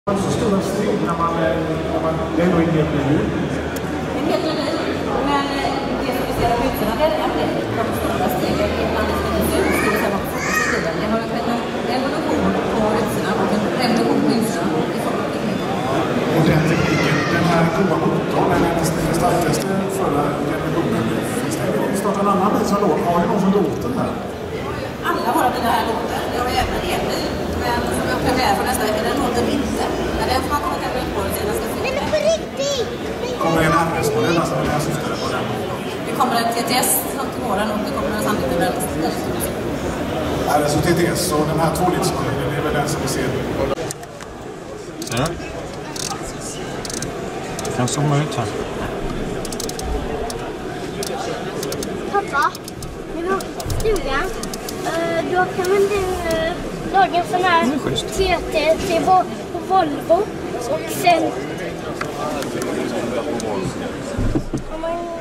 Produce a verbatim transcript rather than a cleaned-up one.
Så stora steg när man, när man, det är nog en helt ny djur. En helt ny djur, men det som vi ser av bytena är att det är de stora stegen innan det ska bli ut, det vill säga vad på tiden. Det har ju skett en revolution på bytena och en revolution på bytena i folktekniken. Och den tekniken, den här goda motorn, den är inte den starkaste förra generationen. Finns det snart en annan bil som låter? Har ni någon som låter den här? Alla våra bilar här låter. Det har vi även en elbil. Men som jag premiär för nästa vecka, den låter inte. Men den får man komma till ut på det senaste filmen. Men på riktigt! Kommer det en R S-modell alltså när jag syftade på den? Det kommer en T T S till våren och det kommer en sannolikt med väldigt stor. R S och T T S och den här tvålidsmodellen, det är väl den som vi ser. Ja. Jag kan zooma ut här. Pappa, när vi åker till stugan, då kan man du laga en sån här T T till Volvo och sen...